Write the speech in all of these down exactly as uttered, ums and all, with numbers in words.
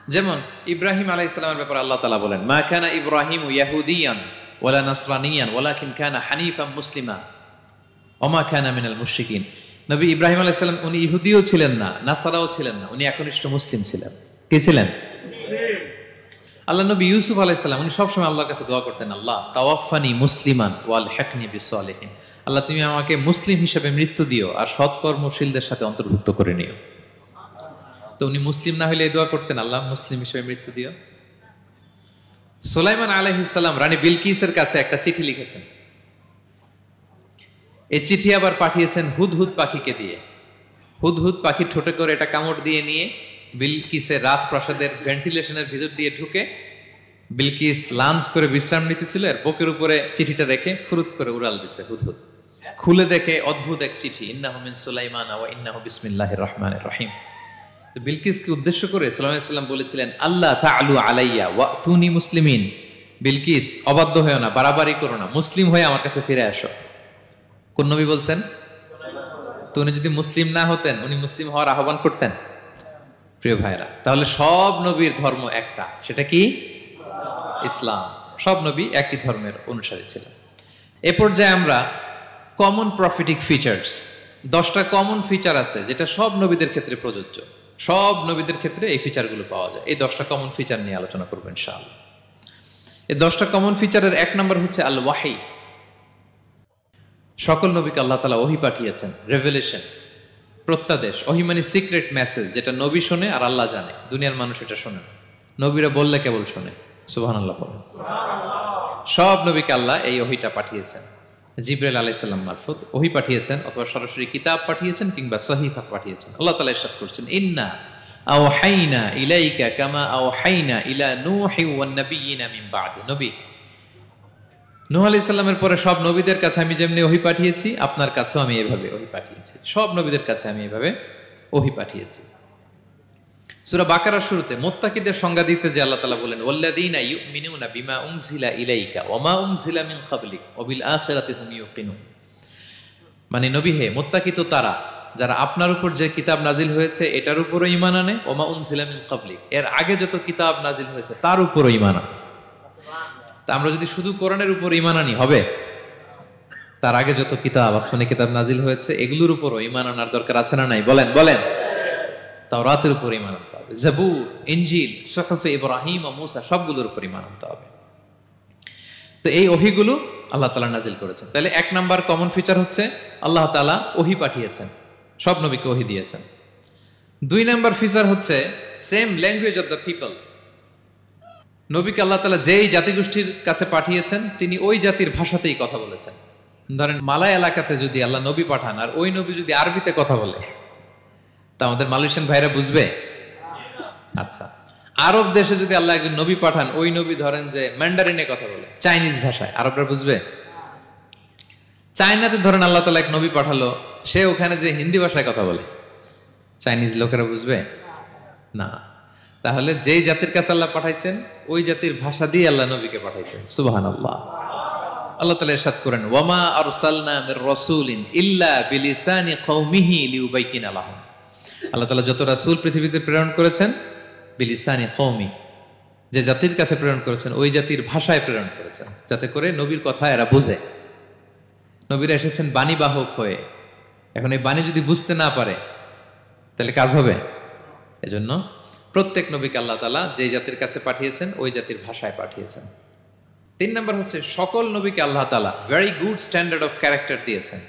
যেমন ইব্রাহিম আলাইহিস সালামের ব্যাপারে আল্লাহ তাআলা বলেন, মা কানা ইব্রাহিমু ইয়াহুদিয়ান ওয়ালা নাসরানিয়ান ওয়ালাকিন কানা হানিফাম মুসলিমা ওয়া মা কানা মিনাল মুশরিকিন। নবী ইব্রাহিম আলাইহিস সালাম উনি ইহুদিও ছিলেন না, নাসারাও ছিলেন না, উনি একনিষ্ঠ মুসলিম ছিলেন। কে ছিলেন? মুসলিম। আল্লাহ নবী ইউসুফ আলাইহিস সালাম উনি সবসময় আল্লাহর কাছে দোয়া করতেন, আল্লাহ তাওয়াফানি মুসলিমান ওয়াল হিকনি বিসসালিহিন, আল্লাহ তুমি আমাকে মুসলিম হিসেবে মৃত্যু দিও আর সৎকর্মশীলদের সাথে অন্তর্ভুক্ত করে নিও। তো উনি মুসলিম না হলে এই দোয়া করতেন, আল্লাহ মুসলিম হিসেবে মৃত্যু দিও। সুলাইমান আলাইহিস সালাম রানী বিলকিসের কাছে একটা চিঠি লিখেছেন। এই চিঠি আবার পাঠিয়েছেন হুদহুদ পাখিকে দিয়ে। হুদহুদ পাখির ঠোঁটে করে এটা কামড় দিয়ে নিয়ে বিলকিসের রাজপ্রাসাদের ভেন্টিলেশনের ভিতর দিয়ে ঢুকে বিলকিস লাঞ্চ করে বিশ্রাম নিতেছিল, এর বুকের উপরে চিঠিটা রেখে ফুরুত করে উড়াল দিছে হুদহুদ। খুলে দেখে অদ্ভুত এক চিঠি, ইন্নাহু মিন সুলাইমান ওয়া ইন্নাহু বিসমিল্লাহির রহমানির রহিম। তো বিলকিসকে উদ্দেশ্য করে সাল্লাল্লাহু আলাইহি ওয়াসাল্লাম বলেছিলেন, আল্লাহ তাআলু আলাইয়া ওয়াতুনি মুসলিমিন, বিলকিস অবাধ্য হয়ো না, বাড়াবাড়ি করো না, মুসলিম হয়ে আমার কাছে ফিরে আসো। কোন নবী বলছেন? তো উনি যদি মুসলিম না হতেন, উনি মুসলিম হওয়ার আহ্বান করতেন? প্রিয় ভাইরা, তাহলে সব নবীর ধর্ম একটা, সেটা কি? ইসলাম। সব নবী একই ধর্মের অনুসারী ছিলেন। এ পর্যায়ে আমরা কমন প্রফিটিক ফিচার্স, দশটা কমন ফিচার আছে যেটা সব নবীদের ক্ষেত্রে প্রযোজ্য, সব নবীদের ক্ষেত্রে এই ফিচারগুলো পাওয়া যায়। এই দশটা কমন ফিচার নিয়ে আলোচনা করবো ইনশাআল্লাহ। এই দশটা কমন ফিচারের এক নম্বর হচ্ছে আল ওয়াহি। সকল নবীকে আল্লাহ তাআলা ওহী পাঠিয়েছেন, রেভেলেশন, প্রত্যাদেশ। ওহী মানে সিক্রেট মেসেজ, যেটা নবী শোনে আর আল্লাহ জানে, দুনিয়ার মানুষ এটা শোনে না। নবীরা বললে কেবল শোনে। সুবহানাল্লাহ বলেন। সব নবীকে আল্লাহ এই ওহীটা পাঠিয়েছেন, জিবরাইল আলাইহিস সালাম মারফত ওহী পাঠিয়েছেন, অথবা সরাসরি কিতাব পাঠিয়েছেন, কিংবা সহিফা পাঠিয়েছেন। আল্লাহ তাআলা ইরশাদ করছেন, ইন্না আওহাইনা ইলাইকা কামা আওহাইনা ইলা নূহি ওয়ান নাবিয়িনা মিন বাদি। নবী নূহ আলাইহিস সালামের পরে সব নবীদের কাছে আমি যেমনি ওহী পাঠিয়েছি, আপনার কাছেও আমি এভাবে ওহী পাঠিয়েছি। সব নবীদের কাছে আমি এভাবে ওহী পাঠিয়েছি। সূরা বাকারার শুরুতে মুত্তাকিদের সংজ্ঞা দিতে যে আল্লাহ তাআলা বলেন, ওয়াল্লাযীনা ইউমিনুনা বিমা উনজিলা ইলাইকা ওয়া মা উনজিলা মিন ক্বাবলিক ওয়া বিল আখিরাতি হুম ইউকিনুন। মানে নবী হে, মুত্তাকি তো তারা যারা আপনার উপর যে কিতাব নাজিল হয়েছে এটার উপরও ঈমান আনে, ওয়া মা উনজিলা মিন ক্বাবলিক, এর আগে যত কিতাব নাজিল হয়েছে তার উপরও ঈমান আনে। তা আমরা যদি শুধু কোরআনের উপর ঈমান আনি হবে? তার আগে যত কিতাব, আসমানি কিতাব নাজিল হয়েছে এগুলোর উপরও ঈমান আনার দরকার আছে না নাই? বলেন বলেন। তাওরাতের উপর ঈমান আনতে হবে, জাবুর, ইনজিল, সুহুফে ইব্রাহিম ও মূসা সবগুলোর উপর ঈমান আনতে হবে। তো এই ওহীগুলো আল্লাহ তাআলা নাজিল করেছেন। তাহলে এক নাম্বার কমন ফিচার হচ্ছে আল্লাহ তাআলা ওহী পাঠিয়েছেন, সব নবীকে ওহী দিয়েছেন। দুই নাম্বার ফিচার হচ্ছে same language of the people. নবীকে আল্লাহ তাআলা যেই জাতিগোষ্ঠীর কাছে পাঠিয়েছেন তিনি ওই জাতির ভাষাতেই কথা বলেছেন। ধরেন মালয় এলাকাতে যদি আল্লাহ নবী পাঠান আর ওই নবী যদি আরবিতে কথা বলে, তা আমাদের মালয়েশিয়ান ভাইরা বুঝবে? আচ্ছা, আরব দেশে যদি আল্লাহ একজন নবী পাঠান, ওই নবী ধরেন যে ম্যান্ডারিনে কথা বলে, চাইনিজ ভাষায়, আরবরা বুঝবে? চায়নাতে ধরেন আল্লাহ তাআলা এক নবী পাঠালো, সে ওখানে যে হিন্দি ভাষায় কথা বলে, চাইনিজ লোকেরা বুঝবে না। তাহলে যেই জাতির কাছে আল্লাহ পাঠাইছেন ওই জাতির ভাষা দিয়ে আল্লাহ নবীকে পাঠাইছেন। সুবহানাল্লাহ। আল্লাহ তাআলা ইরশাদ করেন, ওয়ামা আরসালনা মির রাসূলিন ইল্লা বিলিসানি কওমিহি লিউবাইয়িনা লাহুম। আল্লাহ তাআলা যত রাসূল পৃথিবীতে প্রেরণ করেছেন, বিলিসানি কওমি, যে জাতির কাছে প্রেরণ করেছেন ওই জাতির ভাষায় প্রেরণ করেছেন, যাতে করে নবীর কথা এরা বুঝে। নবীরা এসেছেন বাণী বাহক হয়ে, এখন এই বাণী যদি বুঝতে না পারে তাহলে কাজ হবে? এজন্য প্রত্যেক নবীকে আল্লাহ তাআলা যে জাতির কাছে পাঠিয়েছেন ওই জাতির ভাষায় পাঠিয়েছেন। তিন নম্বর হচ্ছে সকল নবীকে আল্লাহ তাআলা very good standard of character দিয়েছেন।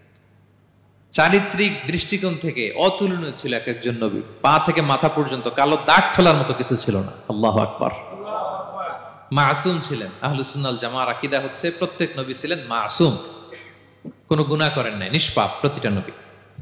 চারিত্রিক দৃষ্টিকোণ থেকে অতুলনীয় ছিল এক একজন নবী, পা থেকে মাথা পর্যন্ত কালো দাগ ফেলার মতো কিছু ছিল না। আল্লাহু আকবার। মাসুম ছিলেন। আহলুস সুন্নাহ ওয়াল জামাআর আকীদা হচ্ছে প্রত্যেক নবী ছিলেন মাসুম, কোনো গুনাহ করেন নাই, নিষ্পাপ প্রতিটা নবী।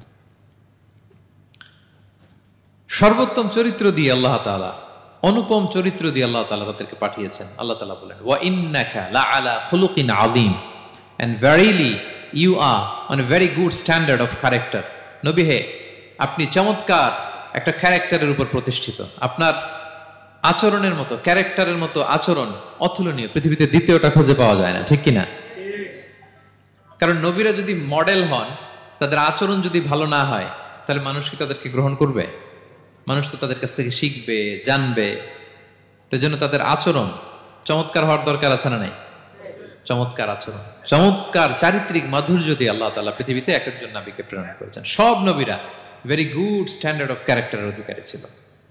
সর্বোত্তম চরিত্র দিয়ে আল্লাহ তাআলা, অনুপম চরিত্র দিয়ে আল্লাহ তাআলা তাদেরকে পাঠিয়েছেন। আল্লাহ তাআলা বলেন, ওয়া ইন্নাকা লাআলা খুলুকিন আযীম, and verily you are on a very good standard of character. নবী হে, আপনি চমৎকার একটা ক্যারেক্টারের উপর প্রতিষ্ঠিত। আপনার আচরণের মতো, ক্যারেক্টারের মতো আচরণ অতুলনীয়, পৃথিবীতে দ্বিতীয়টা খুঁজে পাওয়া যায় না, ঠিক কিনা? কারণ নবীরা যদি মডেল হন, তাদের আচরণ যদি ভালো না হয়, তাহলে মানুষ কি তাদেরকে গ্রহণ করবে? মানুষ তো তাদের কাছ থেকে শিখবে, জানবে। তো জন্য তাদের আচরণ চমৎকার হওয়ার দরকার আছে না নাই? চমৎকার আচরণ, চমৎকার চারিত্রিক মাধুর্য দিয়ে আল্লাহ তাআলা পৃথিবীতে এক একজন নবীকে প্রেরণ করেছেন। সব নবীরা ভেরি গুড স্ট্যান্ডার্ড অফ ক্যারেক্টারের অধিকারী ছিল।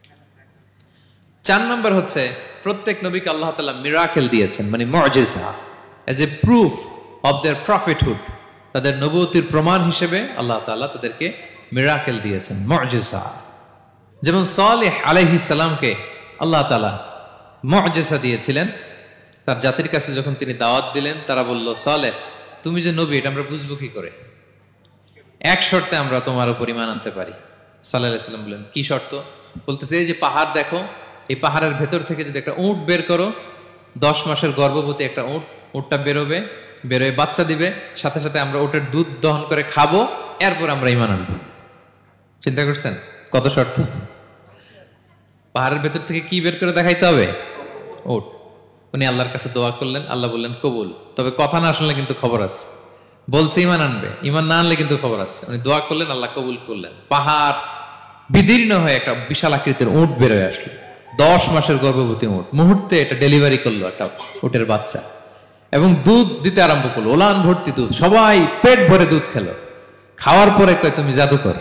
চার নম্বর হচ্ছে প্রত্যেক নবীকে আল্লাহ তাআলা মিরাকেল দিয়েছেন, মানে মুআজিজা, as a proof of their prophethood. তাদের নবুয়তির প্রমাণ হিসেবে আল্লাহ তাআলা তাদেরকে মিরাকেল দিয়েছেন, মুআজিজা। যেমন সালেহ আলাইহিস সালামকে আল্লাহ তাআলা মুআজিজা দিয়েছিলেন। তার জাতির কাছে যখন তিনি দাওয়াত দিলেন, তারা বলল, সালেহ তুমি যে নবী এটা আমরা বুঝবো কি করে? এক শর্তে আমরা তোমার উপর ঈমান আনতে পারি। সালেহ আলাইহিস সালাম বললেন, কি শর্ত? বলতেছে, এই যে পাহাড় দেখো, এই পাহাড়ের ভেতর থেকে যদি একটা উট বের করো, দশ মাসের গর্ভবতী একটা উট, উটটা বেরোবে, বেরোয় বাচ্চা দিবে, সাথে সাথে আমরা উটের দুধ দহন করে খাবো, এরপর আমরা ঈমান আনবো। চিন্তা করছেন কত শর্ত? পাহাড়ের ভেতর থেকে কি বের করে দেখাইতে হবে? উট। উনি আল্লাহর কাছে দোয়া করলেন, আল্লাহ বললেন কবুল, তবে কথা না শুনলে কিন্তু খবর আছে। বলছে ঈমান আনবে, ঈমান না আনলে কিন্তু খবর আছে। উনি দোয়া করলেন, আল্লাহ কবুল করলেন। পাহাড় বিদীর্ণ হয়ে একটা বিশাল আকৃতির উট বেরোয় আসলো, দশ মাসের গর্ভবতী উট। মুহূর্তে এটা ডেলিভারি করলো একটা উটের বাচ্চা, এবং দুধ দিতে আরম্ভ করলো, ওলান ভর্তি দুধ। সবাই পেট ভরে দুধ খেলো। খাওয়ার পরে কয়, তুমি জাদুকর।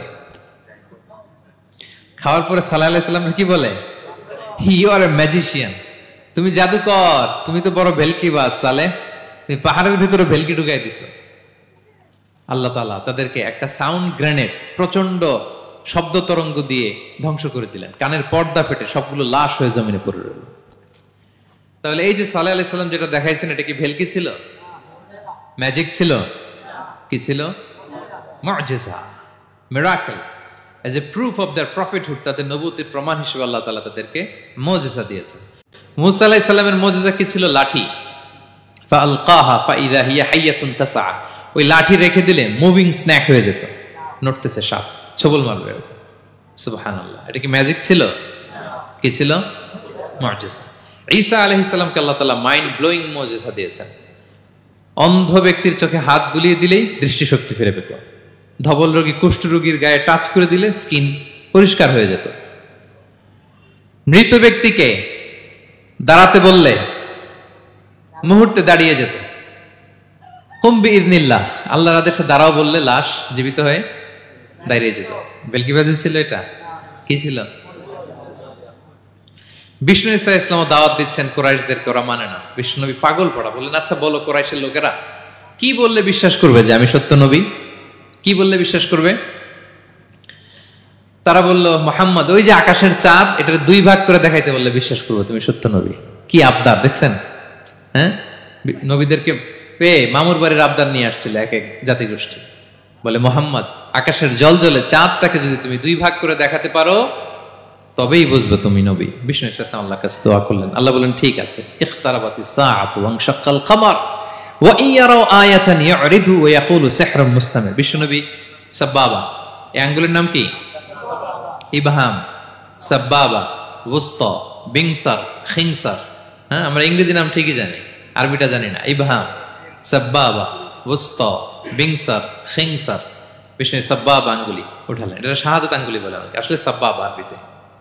খাওয়ার পরে সালেহ আলাইহিস সালাম কি বলে? ইউ আর এ ম্যাজিশিয়ান, তুমি জাদুকর, তুমি তো বড় ভেলকিবাজ সালেহ, তুমি পাহাড়ের ভিতরে ভেলকি ঢুকাই দিছো। আল্লাহ তাআলা তাদেরকে একটা সাউন্ড গ্রেনেড, প্রচন্ড শব্দ তরঙ্গ দিয়ে ধ্বংস করে দিলেন। কানের পর্দা ফেটে সবগুলো লাশ হয়ে জমিনে পড়ে রইল। তাহলে এই যে সালেহ আলাইহিস সালাম যেটা দেখাইছেন, এটা কি ভেলকি ছিল? ম্যাজিক ছিল? কি ছিল? মুআজিজা, miracle, as a proof of their prophethood. তাদের নবুয়তির প্রমাণ হিসেবে আল্লাহ তাআলা তাদেরকে মুআজিজা দিয়েছেন। মূসা আলাইহিস সালামের মুআজিজা কি ছিল? লাঠি। ফাআলকাহা ফাইযা হিয়া হাইয়াতুন তাসআ। ওই লাঠি রেখে দিলে মুভিং স্ন্যাক হয়ে যেত, নড়তেছে সাপ, ছবল মারবে। সুবহানাল্লাহ, এটা কি ম্যাজিক ছিল? কি ছিল? মুআজিজা। ঈসা আলাইহিস সালামকে আল্লাহ তাআলা মাইন্ড ব্লোয়িং মুআজিজা দিয়েছেন। অন্ধ ব্যক্তির চোখে হাত বুলিয়ে দিলেই দৃষ্টিশক্তি ফিরে পেত। ধবল রোগী, কুষ্ঠ রোগীর গায়ে টাচ করে দিলে স্কিন পরিষ্কার হয়ে যেত। মৃত ব্যক্তিকে দাঁড়াতে বললে মুহূর্তে দাঁড়িয়ে যেত। কুম বিইযনিল্লাহ, আল্লাহর আদেশে দাঁড়াও বললে লাশ জীবিত হয়ে দাঁড়িয়ে যেত। বেলকিবাজি ছিল এটা? কি ছিল? বিষ্ণু ঈসা ইসলাম দাওয়াত দিচ্ছেন কুরাইশদেরকে, ওরা মানে না। বিষ্ণু নবী পাগল পড়া, বললেন, আচ্ছা বলো কুরাইশের লোকেরা কি বললে বিশ্বাস করবে যে আমি সত্য নবী? কি বললে বিশ্বাস করবে? তারা বলল, মুহাম্মদ ওই যে আকাশের চাঁদ, এটার দুই ভাগ করে দেখাইতে বললে বিশ্বাস করবো তুমি সত্য নবী। কি আবদার দেখছেন? হ্যাঁ, নবীদেরকে পেয়ে মামুর বাড়ির আবদার নিয়ে আসছিল এক এক জাতিগোষ্ঠী। বলে, মুহাম্মদ আকাশের জল জলে চাঁদটাকে যদি তুমি দুই ভাগ করে দেখাতে পারো তবেই বুঝবে তুমি নবী। বিষ্ণু ইসলাম আল্লাহর কাছে দোয়া করলেন, আল্লাহ বললেন, ঠিক আছে। ইখতারাবাতিস সাআতু ওয়ানশাক্কাল কমার ওয়া ইন ইয়ারাউ আয়াতান ইউরিদু ওয়া ইয়াকুলু সিহরুম মুস্তামির। বিষ্ণু নবী সাব্বাবা, এই আঙ্গুলের নাম কি? ইবহাম, সাব্বাবা, ওয়ুসতা, বিনসার, খিনসার। হ্যাঁ, আমরা ইংরেজি নাম ঠিকই জানি, আরবিটা জানি না। ইবহাম, সাব্বাবা, ওয়ুসতা, বিনসার, খিনসার। বিষ্ণু সাব্বাবা আঙ্গুলি উঠালেন, এটা শাহাদাত আঙ্গুলি বলে আমাকে, আসলে সাব্বাবা আরবিতে।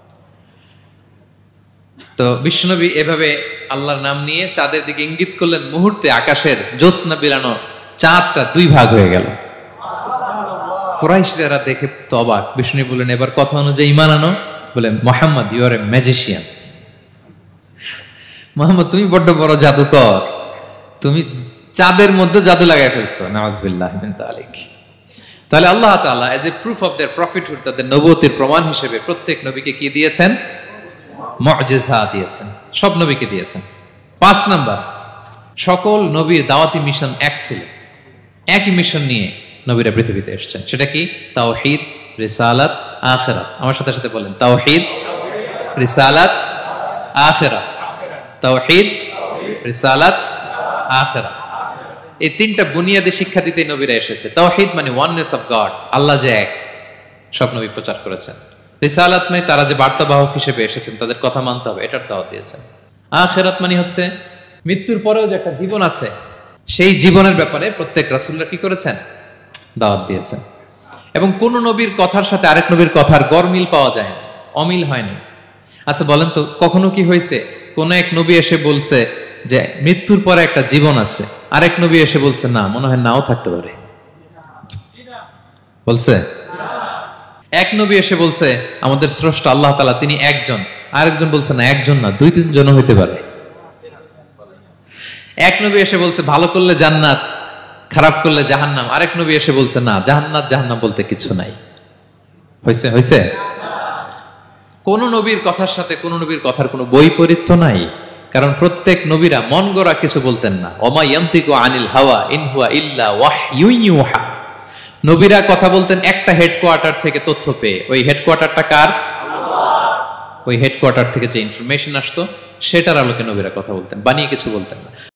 তো বিশ্বনবী এভাবে আল্লাহর নাম নিয়ে চাঁদের দিকে ইঙ্গিত করলেন, মুহূর্তে আকাশের জ্যোৎস্না বিলানো চাঁদটা দুই ভাগ হয়ে গেল। কুরাইশরা দেখে তো অবাক। বিষ্ণু বললেন, এবার কথা অনুযায়ী ঈমান আনো। বলে, Muhammad you are a magician. Muhammad তুমি বড্ড বড় জাদুকর, তুমি চাঁদের মধ্যে জাদু লাগাই ফেলছো। নাউযুবিল্লাহি মিন যালিক। তাহলে আল্লাহ তাআলা as a proof of their prophethood, তাদের নবুয়তির প্রমাণ হিসেবে প্রত্যেক নবীকে কি দিয়েছেন? মুআজিজা দিয়েছেন, সব নবীকে দিয়েছেন। পাঁচ নাম্বার, সকল নবীর দাওয়াতি মিশন এক ছিল, একই মিশন নিয়ে নবীরা পৃথিবীতে এসেছেন। সেটা কি? তাওহীদ, রিসালাত, আখিরাত। আমার সাথে সাথে বলেন, তাওহীদ, রিসালাত, আখিরাত। তাওহীদ, রিসালাত, আখিরাত। এই তিনটা বুনিয়াদী শিক্ষা দিতে নবীরা এসেছে। তাওহীদ মানে ওয়াননেস অফ গড, আল্লাহ যে এক, সব নবী প্রচার করেছেন। রিসালাত মানে তারা যে বার্তাবাহক হিসেবে এসেছেন তাদের কথা মানতে হবে, এটার দাওয়াত দিয়েছেন। আখিরাত মানে হচ্ছে মৃত্যুর পরেও যে একটা জীবন আছে, সেই জীবনের ব্যাপারে প্রত্যেক রাসূলরা কি করেছেন? দাওয়াত দিয়েছেন। এবং কোন নবীর কথার সাথে আরেক নবীর কথার গরমিল পাওয়া যায় না। অমিল হয়নি। আচ্ছা বলেন তো, কখনো কি হয়েছে কোন এক নবী এসে বলছে যে মৃত্যুর পরে একটা জীবন আছে, আরেক নবী এসে বলছে না, মনে হয় নাও থাকতে পারে? বলছে? এক নবী এসে বলছে আমাদের স্রষ্টা আল্লাহ তাআলা তিনি একজন, আরেকজন বলছে না একজন না, দুই তিনজন হইতে পারে। এক নবী এসে বলছে ভালো করলে জান্নাত, খারাপ করলে জাহান্নাম, আরেক নবী এসে বলছে না, জান্নাত জাহান্নাম বলতে কিছু নাই। হয়েছে? হয়েছে? কোন নবীর কথার সাথে কোন নবীর কথার কোনো বৈপরীত্য নাই, কারণ প্রত্যেক নবীরা মন গড়া কিছু বলতেন না। ওমা ইয়ান্তিকু আনিল হাওয়া ইন হুয়া ইল্লা ওয়াহয়ুন ইউহা। নবীরা কথা বলতেন একটা হেডকোয়ার্টার থেকে তথ্য পেয়ে। ওই হেডকোয়ার্টারটা কার? আল্লাহ। ওই হেডকোয়ার্টার থেকে যে ইনফরমেশন আসতো সেটার আলোকে নবীরা কথা বলতেন, বানিয়ে কিছু বলতেন না।